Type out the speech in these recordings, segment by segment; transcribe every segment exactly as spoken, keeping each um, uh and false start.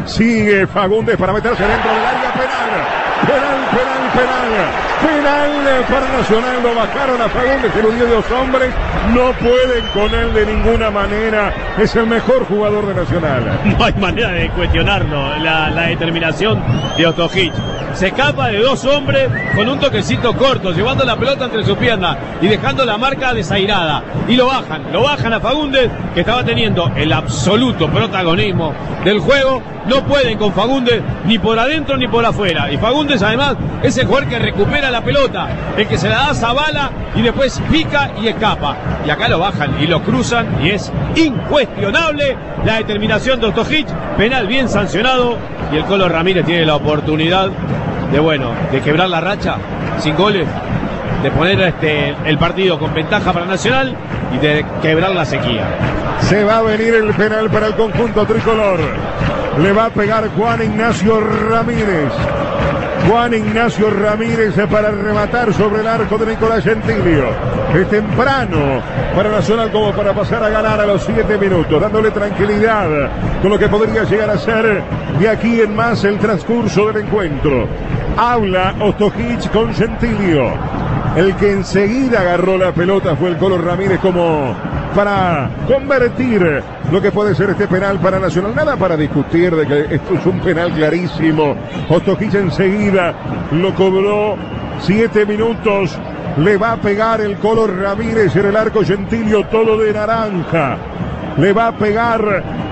Sigue Fagundes para meterse dentro del área penal. Penal, penal, penal. Penal para Nacional. Lo bajaron a Fagundes, eludió de dos hombres. No pueden con él de ninguna manera. Es el mejor jugador de Nacional. No hay manera de cuestionarlo, la, la determinación de Ostojic. Se escapa de dos hombres con un toquecito corto, llevando la pelota entre sus piernas y dejando la marca desairada. Y lo bajan, lo bajan a Fagundes, que estaba teniendo el absoluto protagonismo del juego. No pueden con Fagundes ni por adentro ni por afuera. Y Fagundes además es el jugador que recupera la pelota, el que se la da a Zavala y después pica y escapa. Y acá lo bajan y lo cruzan y es incuestionable la determinación de Ostojic. Penal bien sancionado y el Colo Ramírez tiene la oportunidad de, bueno, de quebrar la racha sin goles, de poner este, el partido con ventaja para Nacional y de quebrar la sequía. Se va a venir el penal para el conjunto tricolor. Le va a pegar Juan Ignacio Ramírez. Juan Ignacio Ramírez para rematar sobre el arco de Nicolás Gentilio. Es temprano para Nacional como para pasar a ganar a los siete minutos, dándole tranquilidad con lo que podría llegar a ser de aquí en más el transcurso del encuentro. Habla Ostojic con Gentilio. El que enseguida agarró la pelota fue el Colo Ramírez como para convertir lo que puede ser este penal para Nacional. Nada para discutir de que esto es un penal clarísimo. Ostojic enseguida lo cobró. Siete minutos. Le va a pegar el Colo Ramírez en el arco. Gentilio todo de naranja. Le va a pegar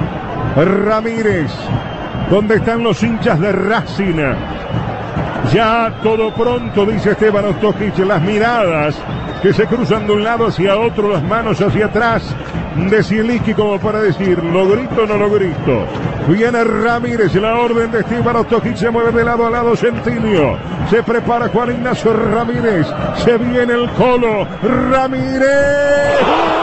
Ramírez. ¿Dónde están los hinchas de Racing? Ya todo pronto, dice Esteban Ostojic, las miradas que se cruzan de un lado hacia otro, las manos hacia atrás de Zielinski como para decir, ¿lo grito o no lo grito? Viene Ramírez, la orden de Esteban Ostojic, se mueve de lado a lado Gentilio, se prepara Juan Ignacio Ramírez, se viene el Colo Ramírez.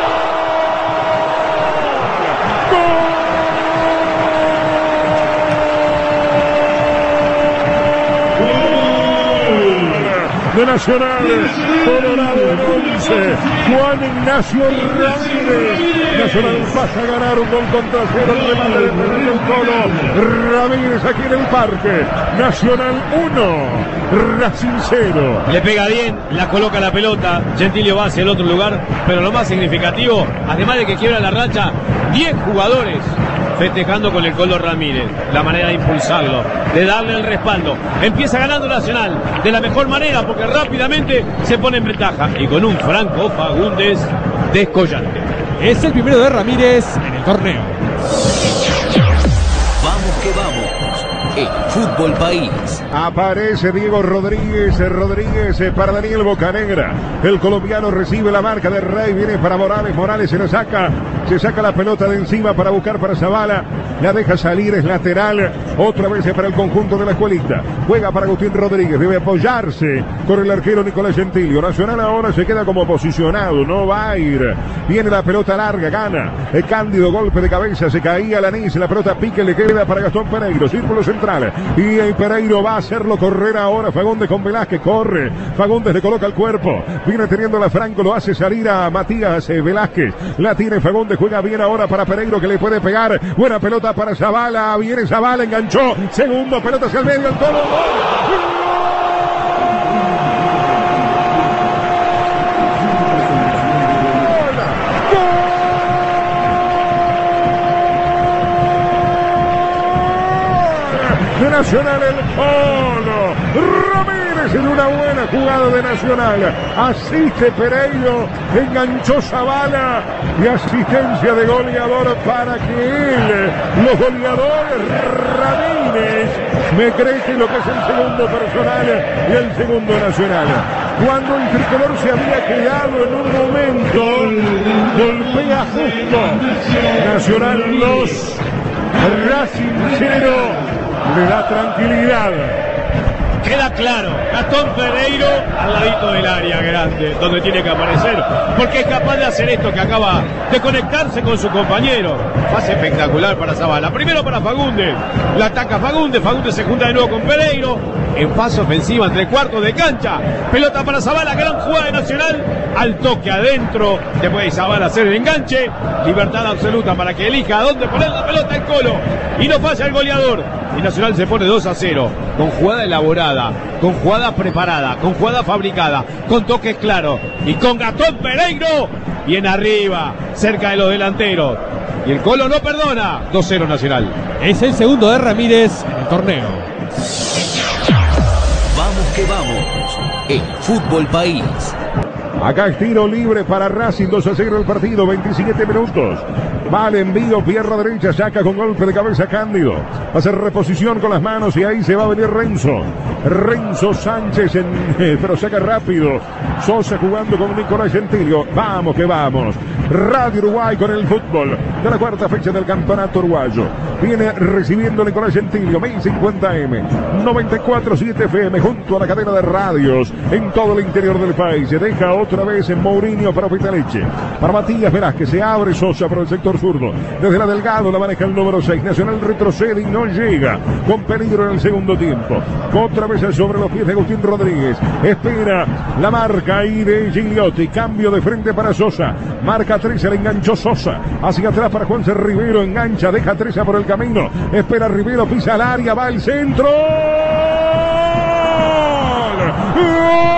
De Nacional, Colorado en once, Juan Ignacio Ramírez. Nacional pasa a ganar un gol contra cero, el remate de Fernando Colo Ramírez aquí en el parque. Nacional uno, Racing cero. Le pega bien, la coloca la pelota, Gentilio va hacia el otro lugar, pero lo más significativo, además de que quiebra la racha, diez jugadores festejando con el Colo Ramírez, la manera de impulsarlo, de darle el respaldo. Empieza ganando Nacional de la mejor manera porque rápidamente se pone en ventaja y con un Franco Fagundes descollante. Es el primero de Ramírez en el torneo. Vamos que vamos. El Fútbol País. Aparece Diego Rodríguez, Rodríguez para Daniel Bocanegra. El colombiano recibe la marca de Rey, viene para Morales, Morales se la saca, se saca la pelota de encima para buscar para Zavala, la deja salir, es lateral, otra vez para el conjunto de la escuelita. Juega para Agustín Rodríguez, debe apoyarse con el arquero Nicolás Gentilio. Nacional ahora se queda como posicionado, no va a ir. Viene la pelota larga, gana. El Cándido, golpe de cabeza, se caía Lanís, la pelota pique, le queda para Gastón Pereiro, círculo central. Y el Pereiro va a hacerlo correr ahora. Fagundes con Velázquez, corre. Fagundes le coloca el cuerpo. Viene teniendo la Franco, lo hace salir a Matías eh, Velázquez. La tiene Fagundes, juega bien ahora para Pereiro que le puede pegar. Buena pelota para Zavala. Viene Zavala, enganchó. Segundo, pelota hacia el medio, el Colo. De Nacional el Colo Ramírez en una buena jugada de Nacional, asiste Pereiro, enganchó Zavala y asistencia de goleador para que él, los goleadores Ramírez, me cree que lo que es el segundo personal y el segundo Nacional. Cuando el tricolor se había quedado en un momento, golpea justo. Nacional dos, Racing cero. Le da tranquilidad. Queda claro, Gastón Pereiro al ladito del área grande, donde tiene que aparecer, porque es capaz de hacer esto que acaba de conectarse con su compañero. Fase espectacular para Zavala. Primero para Fagundes, la ataca Fagundes, Fagundes se junta de nuevo con Pereiro, en fase ofensiva entre cuartos de cancha. Pelota para Zavala, gran jugada de Nacional. Al toque adentro, después de Zavala hacer el enganche. Libertad absoluta para que elija a dónde poner la pelota el Colo. Y no falla el goleador. Y Nacional se pone dos a cero. Con jugada elaborada, con jugada preparada, con jugada fabricada, con toques claros. Y con Gastón Pereiro bien arriba, cerca de los delanteros. Y el Colo no perdona. dos cero Nacional. Es el segundo de Ramírez en el torneo. Vamos que vamos. En Fútbol País. Acá es tiro libre para Racing, dos a cero el partido, veintisiete minutos. Va al envío, pierna derecha, saca con golpe de cabeza Cándido. Va a hacer reposición con las manos y ahí se va a venir Renzo. Renzo Sánchez, en, eh, pero saca rápido. Sosa jugando con Nicolás Gentilio. Vamos que vamos. Radio Uruguay con el fútbol de la cuarta fecha del campeonato uruguayo. Viene recibiendo Nicolás Gentilio, mil cincuenta eme, noventa y cuatro punto siete efe eme, junto a la cadena de radios en todo el interior del país. Se deja otra vez en Mourinho para Pitaleche. Para Matías Velázquez, se abre Sosa por el sector zurdo. Desde la Delgado la maneja el número seis. Nacional retrocede y no llega. Con peligro en el segundo tiempo. Otra vez sobre los pies de Agustín Rodríguez. Espera la marca ahí de Gigliotti. Cambio de frente para Sosa. Marca trece, le enganchó Sosa. Hacia atrás para Juanse Rivero. Engancha, deja trece por el camino. Espera Rivero, pisa al área, va al centro. ¡Gol!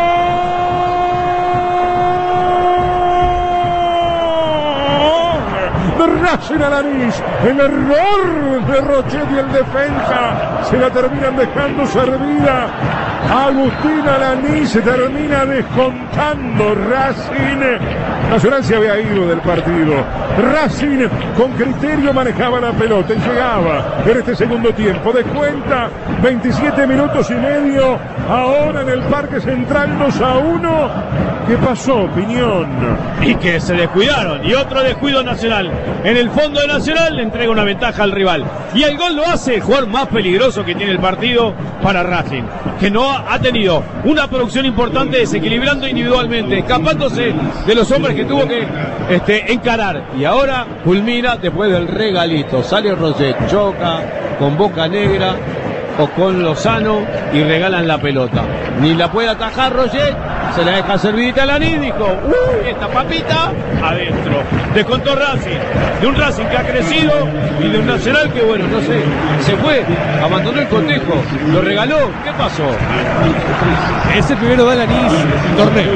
Racing Alanís, el error de Rochet y el defensa se la terminan dejando servida. Agustín Alanís se termina descontando. Racing Nacional se había ido del partido. Racing con criterio manejaba la pelota y llegaba en este segundo tiempo. De cuenta, veintisiete minutos y medio. Ahora en el Parque Central dos a uno. ¿Qué pasó, Piñón? Y que se descuidaron. Y otro descuido Nacional. En el fondo de Nacional le entrega una ventaja al rival. Y el gol lo hace el jugador más peligroso que tiene el partido para Racing. Que no ha tenido una producción importante, desequilibrando individualmente, escapándose de los hombres que tuvo que este, encarar. Y ahora culmina después del regalito. Sale Roget, choca con Boca Negra o con Lozano y regalan la pelota. Ni la puede atajar Roget, se la deja servidita a Lanís, dijo, uy, esta papita, adentro. Descontó Racing, de un Racing que ha crecido y de un Nacional que, bueno, no sé, se fue, abandonó el cotejo, lo regaló, ¿qué pasó? Es el primero de Lanís en el torneo.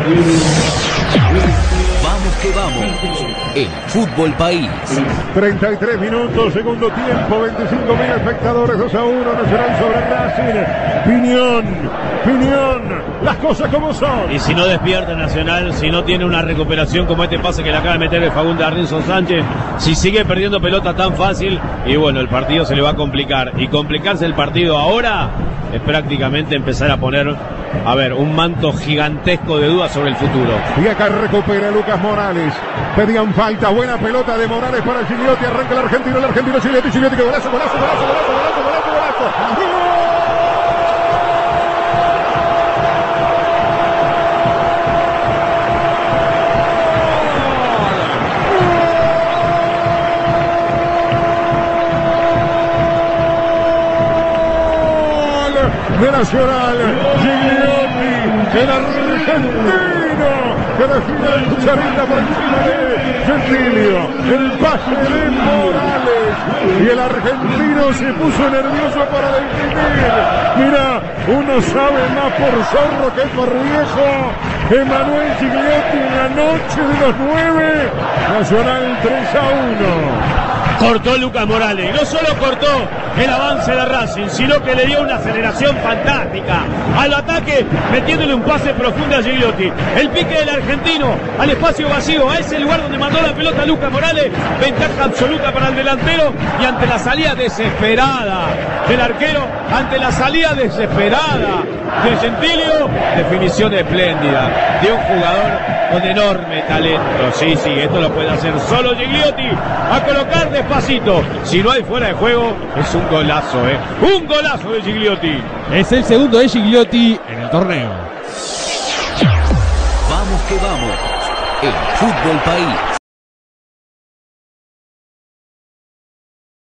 Vamos que vamos. En Fútbol País. treinta y tres minutos, segundo tiempo, veinticinco mil espectadores, dos a uno, Nacional sobre Racing. Piñón, Piñón, las cosas como son. Y si no despierta Nacional, si no tiene una recuperación como este pase que le acaba de meter el Fagundes a Renzo Sánchez, si sigue perdiendo pelota tan fácil, y bueno, el partido se le va a complicar. Y complicarse el partido ahora es prácticamente empezar a poner, a ver, un manto gigantesco de dudas sobre el futuro. Y acá recupera Lucas Morales. Pedían falta, buena pelota de Morales para Gigliotti. Arranca el argentino, el argentino Gigliotti, Gigliotti, que golazo, golazo, golazo, golazo, golazo, golazo, golazo. ¡Gol! De Nacional, Gigliotti, el argentino, que define el cucharita por encima de Gentilio, el pase de Morales, y el argentino se puso nervioso para definir. Mira, uno sabe más por zorro que por viejo. Emanuel Gigliotti en la noche de los nueve, Nacional tres a uno. Cortó Lucas Morales, y no solo cortó el avance de Racing, sino que le dio una aceleración fantástica al ataque, metiéndole un pase profundo a Gigliotti. El pique del argentino al espacio vacío, a ese lugar donde mandó la pelota Lucas Morales, ventaja absoluta para el delantero, y ante la salida desesperada del arquero, ante la salida desesperada de Gentilio, definición espléndida de un jugador con enorme talento. Sí, sí, esto lo puede hacer solo Gigliotti, a colocar despacito. Si no hay fuera de juego, es un golazo, ¿eh? Un golazo de Gigliotti. Es el segundo de Gigliotti en el torneo. Vamos que vamos. En Fútbol País.